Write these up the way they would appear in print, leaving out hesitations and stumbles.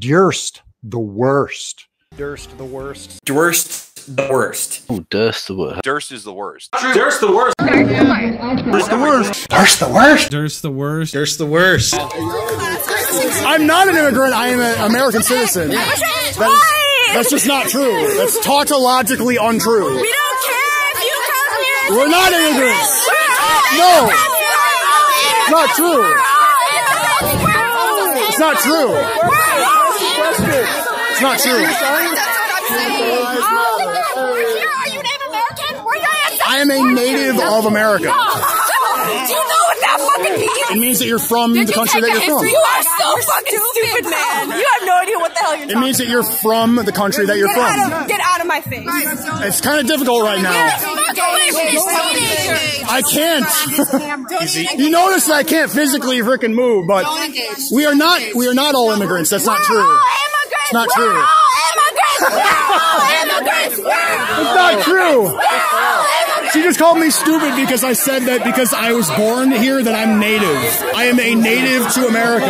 Durst the worst. Durst the worst. Durst the worst. Oh, Durst the worst. Durst is the worst. Durst the worst. Durst the worst. Durst the worst. Durst the worst. Durst the worst. I'm not an immigrant. I am an American citizen. That's just not true. That's tautologically untrue. We don't care if you come here. We're not immigrants. No. It's not true. It's not true. It's not true. I am a native of America. Do you know what that fucking means? It means that you're from the country that you're from. You are so fucking stupid, man. You have no idea what the hell you're talking about. It means that you're from the country that you're from. Get out of my face. It's kind of difficult right now. I can't. You notice that I can't physically frickin' move, but we are not all immigrants. That's not true. It's not true. It's not true. She just called me stupid because I said that because I was born here that I'm native. I am a native to America.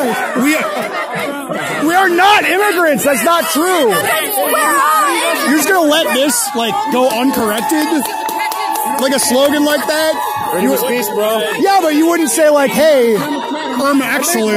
Right. We are not immigrants. That's not true. You're just gonna let this like go uncorrected? Like a slogan like that? Freedom of speech, bro. Yeah, but you wouldn't say like, hey, actually,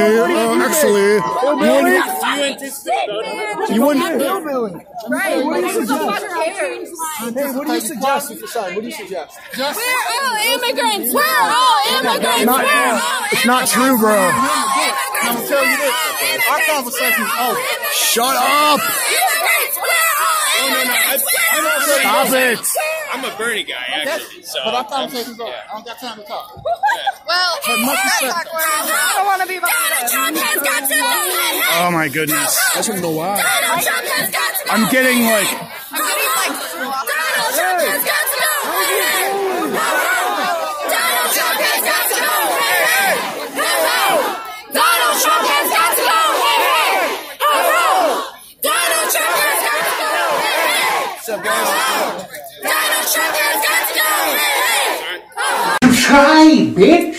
you wouldn't. Right. What do you suggest? What do you suggest? We're all immigrants. We're all immigrants. It's not true, bro. I'm gonna tell you this. Our conversation is over. Shut up. Stop it. I'm a Bernie guy, actually. So, but our conversation's over. I don't got time to talk. Well, I don't want to be Donald Trump has got to. Oh my goodness. I shouldn't know why. Donald Trump has got to. I'm getting like. Donald Trump has got to go. Donald Trump has got to go. Donald Trump has got to go. Donald Trump has got to go. What's up, guys? Donald Trump has got to go. Try, bitch.